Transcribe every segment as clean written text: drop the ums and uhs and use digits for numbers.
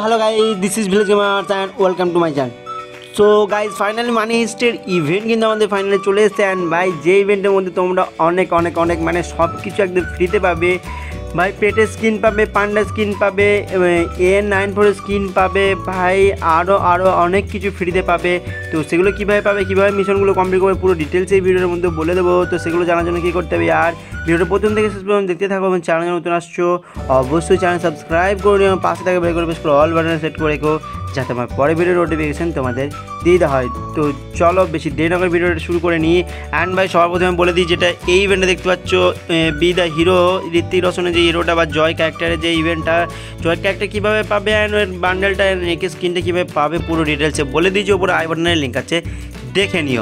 hello guys, this is Village Gamers and welcome to my channel. So guys, finally money heist event কিন্তু আমাদের finally চলে এসেছে and ভাই যে ইভেন্টের মধ্যে তোমরা অনেক মানে সব কিছু একদম ফ্রিতে পাবে ভাই। পেটের স্কিন পাবে, পান্ডা স্কিন পাবে, AN94 স্কিন পাবে ভাই, আরও অনেক কিছু ফ্রিতে পাবে। তো সেগুলো কীভাবে পাবে, কীভাবে মিশনগুলো কমপ্লিট করবে পুরো ডিটেলস এই ভিডিওর মধ্যে বলে দেবো। তো সেগুলো জানার জন্য কী করতে হবে, আর ভিডিওটা প্রথম থেকে শেষ পর্যন্ত দেখতে থাকো এবং চ্যানেলে নতুন আসছো অবশ্যই চ্যানেল সাবস্ক্রাইব করে নিও, পাশে থেকে বেল করে প্রেস করে অল বাটনে সেট করে রেখো যাতে আমার পরে ভিডিওর নোটিফিকেশান তোমাদের দিয়ে দেওয়া হয়। তো চলো বেশি দেরি না করে ভিডিওটা শুরু করে নিই। অ্যান্ড ভাই সবার প্রথমে বলে দিই, যেটা এই ইভেন্টে দেখতে পাচ্ছ বি দ্য হিরো, ঋত্বিক রোশনের যে হিরোটা বা জয় ক্যারেক্টারের যে ইভেন্টটা, জয় ক্যারেক্টার কীভাবে পাবে অ্যান্ড ওর বান্ডেলটা একে স্কিনটা কীভাবে পাবে পুরো ডিটেলসে বলে দিয়েছি। ওপরে আই বাটনের লিঙ্ক আছে, দেখে নিও।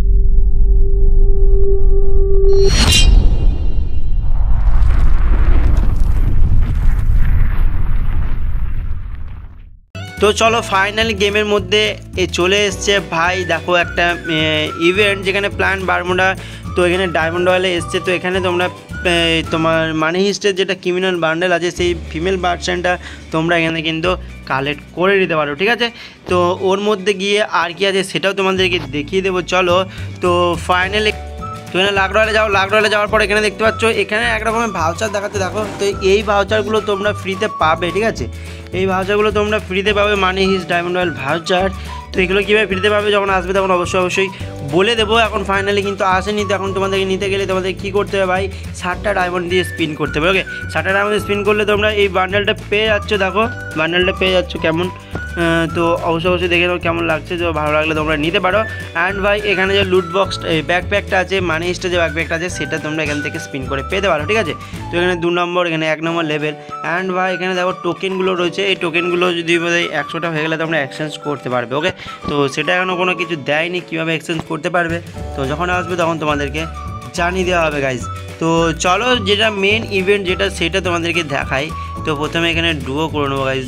তো চলো ফাইনালি গেমের মধ্যে চলে এসছে ভাই। দেখো একটা ইভেন্ট যেখানে প্ল্যান বারমুডা, তো এখানে ডায়মন্ড রয়্যালে এসছে। তো এখানে তোমরা তোমার মানি হিস্টের যেটা ক্রিমিনাল বান্ডেল আছে সেই ফিমেল ভার্সনটা তোমরা এখানে কিন্তু কালেক্ট করে নিতে পারো, ঠিক আছে। তো ওর মধ্যে গিয়ে আর কি আছে সেটাও তোমাদেরকে দেখিয়ে দেবো চলো। তো ফাইনালি তো এখানে লাগ রয়্যালে যাওয়ার পর এখানে দেখতে পাচ্ছ এখানে এক রকমের ভাউচার দেখাচ্ছে, দেখো। তো এই ভাউচারগুলো তোমরা ফ্রিতে পাবে, ঠিক আছে। এই ভাউচারগুলো তোমরা ফ্রিতে পাবে, money heist diamond royal voucher. তো এগুলো কীভাবে ফ্রিতে পাবে যখন আসবে তখন অবশ্যই বলে দেবো। এখন ফাইনালি কিন্তু আসেনি, তো এখন তোমাদেরকে নিতে গেলে তোমাদের কী করতে হবে ভাই, 7টা ডায়মন্ড দিয়ে স্পিন করতে হবে, ওকে। 7টা ডায়মন্ড স্পিন করলে তোমরা এই বান্ডেলটা পেয়ে যাচ্ছ, দেখো বান্ডেলটা পেয়ে যাচ্ছ কেমন। তো অবশ্যই দেখে নাও কেমন লাগছে, তো ভালো লাগলে তোমরা নিতে পারো। অ্যান্ড ভাই এখানে যে লুট বক্স ব্যাকপ্যাকটা আছে, মানি হিস্টের যে ব্যাকপ্যাকটা আছে সেটা তোমরা এখান থেকে স্পিন করে পেতে পারো, ঠিক আছে। তো এখানে 2 নম্বর, এখানে 1 নম্বর লেভেল। অ্যান্ড ভাই এখানে দেখো টোকেনগুলো রয়েছে, এই টোকেনগুলো যদি 100টা হয়ে গেলে তোমরা এক্সচেঞ্জ করতে পারবে, ওকে। তো সেটা এখনও কোনো কিছু দেয়নি কীভাবে এক্সচেঞ্জ করতে পারবে, তো যখন আসবে তখন তোমাদেরকে জানিয়ে দেওয়া হবে গাইজ। তো চলো যেটা মেন ইভেন্ট যেটা সেটা তোমাদেরকে দেখাই। তো প্রথমে এখানে ডুও করে নেবো গাইজ,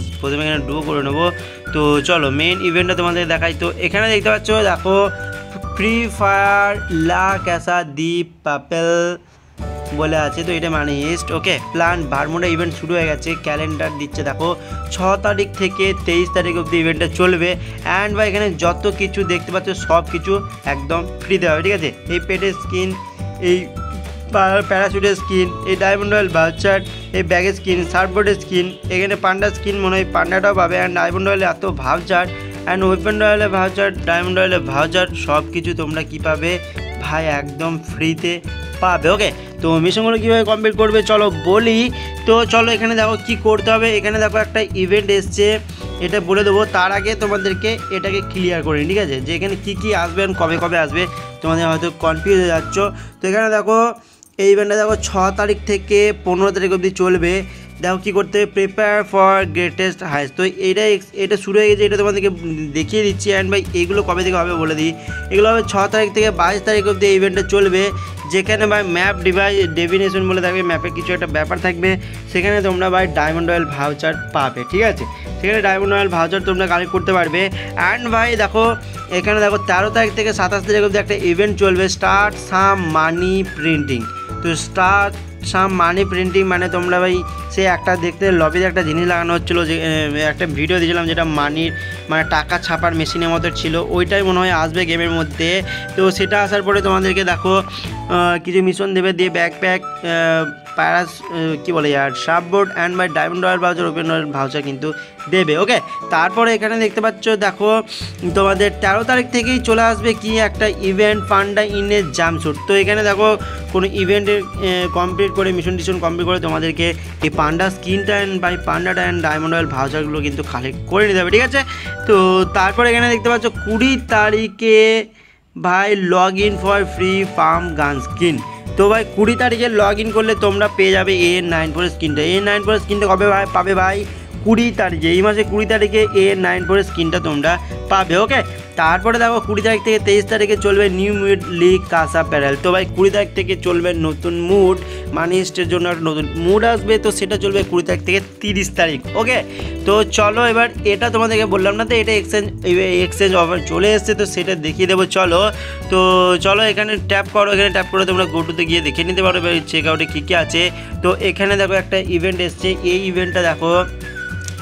তো চলো মেন ইভেন্টটা তোমাদের দেখাই। তো এখানে দেখতে পাচ্ছ, দেখো ফ্রি ফায়ার লা ক্যাসা দি পাপেল বলে আছে। তো এটা money heist, okay. Plan Bermuda event শুরু হয়ে গেছে, ক্যালেন্ডার দিচ্ছে দেখো 6 তারিখ থেকে 23 তারিখ অবধি ইভেন্টটা চলবে। অ্যান্ড বা এখানে যত কিছু দেখতে পাচ্ছ সব কিছু একদম ফ্রি দেওয়া হবে, ঠিক আছে। এই পেটের স্কিন, এই প্যারাশুটের স্কিন, এই ডায়মন্ড রয়্যাল ভাউচার, এই ব্যাগের স্কিন, সার্ফবোর্ডের স্কিন, এখানে পান্ডা স্কিন মনে হয় পান্ডাটাও পাবে। অ্যান্ড ডায়মন্ড রয়্যালে এত ভাউচার, অ্যান্ড ওয়েপন রয়্যালে ভাউচার, ডায়মন্ড রয়্যালে ভাউচার, সব কিছু তোমরা কী পাবে ভাই একদম ফ্রিতে পাবে, ওকে। তো মিশনগুলো কীভাবে কমপ্লিট করবে চলো বলি। তো চলো এখানে দেখো কী করতে হবে, এখানে দেখো একটা ইভেন্ট এসছে, এটা বলে দেবো। তার আগে তোমাদেরকে এটাকে ক্লিয়ার করে নিই, ঠিক আছে, যে এখানে কী আসবে আর কবে আসবে তোমাদের হয়তো কনফিউজ হয়ে যাচ্ছ। তো এখানে দেখো এই ইভেন্টটা দেখো 6 তারিখ থেকে 15 তারিখ অবধি চলবে। দেখো কী করতে হবে, প্রিপেয়ার ফর গ্রেটেস্ট হাইস্ট। তো এটা শুরু হয়ে গেছে, এটা তোমাদেরকে দেখিয়ে দিচ্ছি। অ্যান্ড ভাই এগুলো কবে থেকে হবে বলে দিই, এগুলো হবে 6 তারিখ থেকে 22 তারিখ অবধি এই ইভেন্টটা চলবে, যেখানে ভাই ম্যাপ ডেভিনেশন বলে থাকবে, ম্যাপে কিছু একটা ব্যাপার থাকবে, সেখানে তোমরা ভাই ডায়মন্ড রয়্যাল ভাউচার পাবে, ঠিক আছে। সেখানে ডায়মন্ড রয়্যাল ভাউচার তোমরা কালেক্ট করতে পারবে। অ্যান্ড ভাই দেখো এখানে দেখো 13 তারিখ থেকে 27 তারিখ অবধি একটা ইভেন্ট চলবে, স্টার্ট সাম মানি প্রিন্টিং। তো স্টার্ট সাম মানি প্রিন্টিং মানে তোমরা ভাই সে একটা দেখতে লবিতে একটা জিনিস লাগানো হচ্ছিলো, যে একটা ভিডিও দিয়েছিলাম যেটা মানে টাকা ছাপার মেশিনের মতো ছিল, ওইটাই মনে হয় আসবে গেমের মধ্যে। তো সেটা আসার পরে তোমাদেরকে দেখো কিছু মিশন দেবে, দিয়ে ব্যাকপ্যাক, কী বলে আর surfboard and buy diamond royal voucher, open royale voucher কিন্তু দেবে, ওকে। তারপরে এখানে দেখতে পাচ্ছ দেখো তোমাদের 13 তারিখ থেকেই চলে আসবে কি একটা ইভেন্ট, পান্ডা ইনের জাম্পস্যুট। তো এখানে দেখো কোনো ইভেন্টের কমপ্লিট করে মিশন কমপ্লিট করে তোমাদেরকে এই পান্ডা স্কিনটা অ্যান্ড বাই পান্ডাটা অ্যান্ড ডায়মন্ড রয়্যাল ভাউচারগুলো কিন্তু কালেক্ট করে নিতে হবে, ঠিক আছে। তো তারপরে এখানে দেখতে পাচ্ছ 20 তারিখে ভাই log in for free farm gun skin. তো ভাই 20 তারিখে লগ ইন করলে তোমরা পেয়ে যাবে AN94 স্কিনটা। AN94 স্কিনটা কবে পাবে ভাই, 20 তারিখে, এই মাসে 20 তারিখে AN94 স্কিনটা তোমরা পাবে, ওকে। তারপরে দেখো 20 তারিখ থেকে 23 তারিখে চলবে নিউ মুড লিগ কাসা প্যারেল। তো ভাই 20 তারিখ থেকে চলবে নতুন মুড, মানি হিস্টের জন্য একটা নতুন মুড আসবে, তো সেটা চলবে 20 তারিখ থেকে 30 তারিখ, ওকে। তো চলো এবার এটা তোমাদেরকে বললাম না, তো এটা এক্সচেঞ্জ অফার চলে এসছে, তো সেটা দেখিয়ে দেবো চলো। তো চলো এখানে ট্যাপ করো, এখানে ট্যাপ করে তোমরা গোটুতে গিয়ে দেখে নিতে পারো চেক আউটে কী কী আছে। তো এখানে দেখো একটা ইভেন্ট এসছে, এই ইভেন্টটা দেখো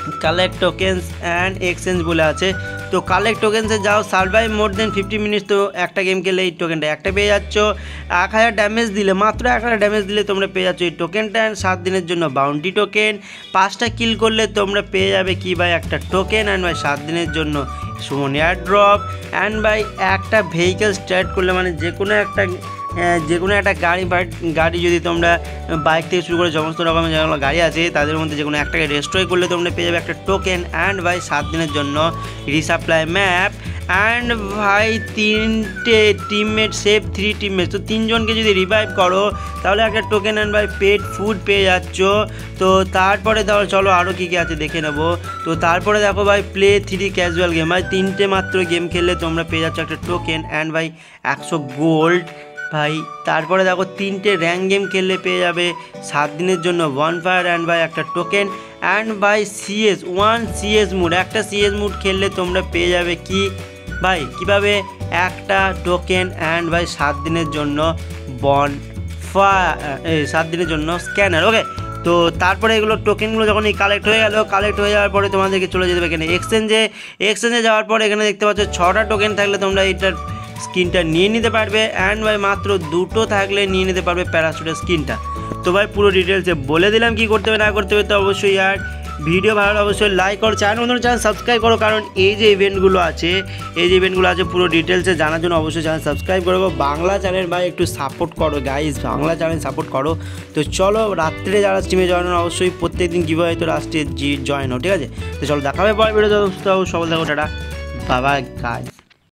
কালেক্ট টোকেন্স অ্যান্ড এক্সচেঞ্জ বলে আছে। তো কালেক্ট টোকেন্সে যাও, সার্ভাইভ মোর দেন 50 মিনিটস, তো একটা গেম খেলে এই টোকেনটা একটা পেয়ে যাচ্ছ। 1000 ড্যামেজ দিলে, মাত্র 1000 ড্যামেজ দিলে তোমরা পেয়ে যাচ্ছ এই টোকেনটা। অ্যান্ড 7 দিনের জন্য বাউন্টি টোকেন, 5টা কিল করলে তোমরা পেয়ে যাবে কি ভাই একটা টোকেন। অ্যান্ড ভাই 7 দিনের জন্য সুমন এয়ার ড্রপ। অ্যান্ড ভাই একটা ভেহিকেল স্টার্ট করলে মানে যে কোনো একটা গাড়ি যদি তোমরা বাইক থেকে শুরু করে সমস্ত রকমের যেগুলো গাড়ি আছে তাদের মধ্যে যে কোনো একটাকে রেস্ট্রয় করলে তোমরা পেয়ে যাবে একটা টোকেন। অ্যান্ড ভাই 7 দিনের জন্য রিসাপ্লাই ম্যাপ। অ্যান্ড ভাই 3টে টিমমেট সেভ 3 টিমমেট, তো 3 জনকে যদি রিভাইভ করো তাহলে একটা টোকেন। অ্যান্ড ভাই পেট ফুড পেয়ে যাচ্ছ। তো তারপরে তাহলে চলো আরও কী কী আছে দেখে নেবো। তো তারপরে দেখো ভাই প্লে 3 ক্যাজুয়াল গেম, ভাই 3টে মাত্র গেম খেললে তোমরা পেয়ে যাচ্ছ একটা টোকেন। অ্যান্ড ভাই 100 গোল্ড ভাই। তারপরে দেখো 3টে র্যাঙ্ক গেম খেললে পেয়ে যাবে 7 দিনের জন্য বনফায়ার। অ্যান্ড ভাই একটা টোকেন। অ্যান্ড ভাই সিএস মুড, একটা সিএস মুড খেললে তোমরা পেয়ে যাবে কি ভাই কীভাবে একটা টোকেন। অ্যান্ড ভাই 7 দিনের জন্য বনফায়ার, 7 দিনের জন্য স্ক্যানার। ওকে, তো তারপরে এগুলো টোকেনগুলো যখন এই কালেক্ট হয়ে গেল, কালেক্ট হয়ে যাওয়ার পরে তোমাদেরকে চলে যেতে হবে এখানে এক্সচেঞ্জে যাওয়ার পরে এখানে দেখতে পাচ্ছ 6টা টোকেন থাকলে তোমরা এইটার স্কিনটা নিয়ে নিতে পারবে। অ্যান্ড ভাই মাত্র 2টো থাকলে নিয়ে নিতে পারবে প্যারাশুটের স্কিনটা। তো ভাই পুরো ডিটেলসে বলে দিলাম কি করতে হবে না করতে হবে। তো অবশ্যই আর ভিডিও ভালো লাগলে অবশ্যই লাইক করো, চ্যানেল সাবস্ক্রাইব করো, কারণ এই যে ইভেন্টগুলো আছে পুরো ডিটেলসে জানার জন্য অবশ্যই চ্যানেল সাবস্ক্রাইব করো। বাংলা চ্যানেল ভাই একটু সাপোর্ট করো গাইজ, বাংলা চ্যানেল সাপোর্ট করো। তো চলো রাত্রে যারা স্ট্রিমে জয়েন হন অবশ্যই প্রত্যেকদিন কীভাবে তো রাত্রে জয়েন হো, ঠিক আছে। তো চলো দেখা হবে পরে ভিডিও, সবাই দেখো, টাটা বাবা গাইজ।